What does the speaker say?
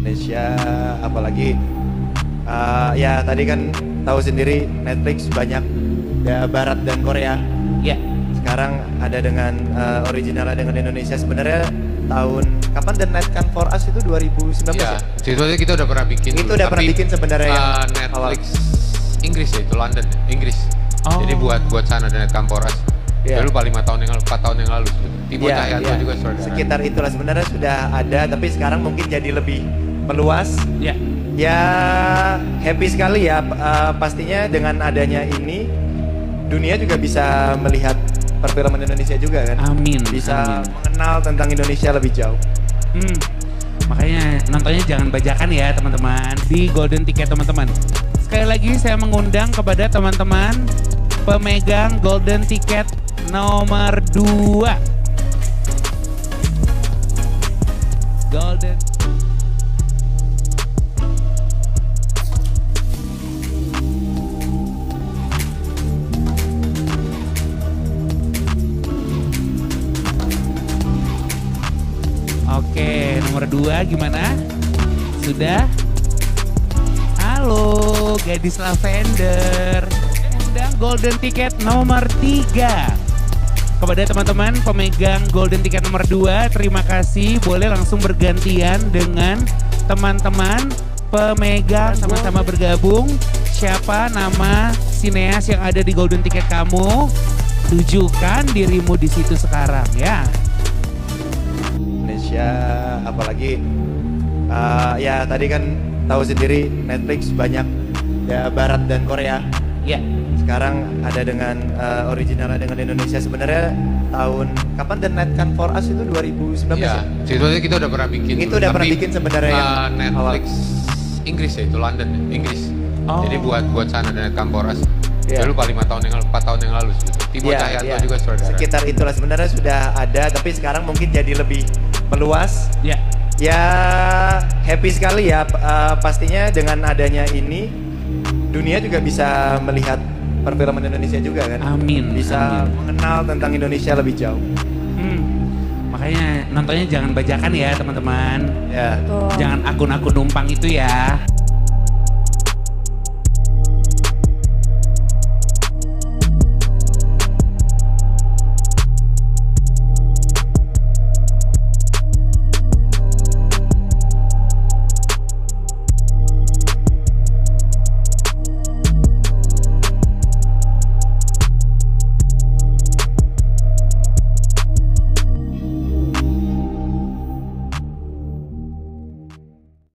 Indonesia, apalagi ya tadi kan tahu sendiri Netflix banyak ya Barat dan Korea. Ya. Sekarang ada dengan originalnya dengan Indonesia. Sebenarnya tahun kapan The Night Come For Us itu 2019 ya? Sebetulnya kita udah pernah bikin. Itu udah pernah bikin sebenarnya yang Netflix awal. Inggris ya, itu London, Inggris. Oh. Jadi buat sana The Night Come For Us. Iya. Itu lupa 4 tahun yang lalu. Timo Cahyanto juga saudara. Sekitar itulah sebenarnya sudah ada, tapi sekarang mungkin jadi lebih meluas. Ya. Ya happy sekali ya, pastinya dengan adanya ini dunia juga bisa melihat perfilman Indonesia juga kan. Amin. Bisa Amin. mengenal tentang Indonesia lebih jauh. Makanya nontonnya jangan bajakan ya teman-teman di Golden Ticket teman-teman. Sekali lagi saya mengundang kepada teman-teman pemegang Golden Ticket nomor 2. Golden. Oke, nomor 2 gimana? Sudah? Halo, gadis lavender. Undang Golden Ticket nomor 3. Kepada teman-teman pemegang Golden Ticket nomor 2, terima kasih. Boleh langsung bergantian dengan teman-teman pemegang, sama-sama bergabung. Siapa nama sineas yang ada di Golden Ticket kamu? Tujukan dirimu di situ sekarang ya. Indonesia, apalagi ya tadi kan tahu sendiri Netflix banyak ya Barat dan Korea. Ya. Sekarang ada dengan originalnya dengan Indonesia. Sebenarnya tahun kapan The Night Come For Us itu 2019 ya? Sebetulnya kita udah pernah bikin. Itu udah pernah bikin sebenarnya yang Netflix awal. Inggris ya, itu London, Inggris. Oh. Jadi buat sana The Night Come For Us. Iya. Itu lupa 4 tahun yang lalu. Timo Cahyanto juga saudara. Sekitar itulah sebenarnya sudah ada, tapi sekarang mungkin jadi lebih meluas. Ya. Ya happy sekali ya, pastinya dengan adanya ini dunia juga bisa melihat perfilman Indonesia juga kan. Amin. Bisa Amin. mengenal tentang Indonesia lebih jauh. Makanya nontonnya jangan bajakan ya teman-teman. Ya. Jangan akun-akun numpang itu ya.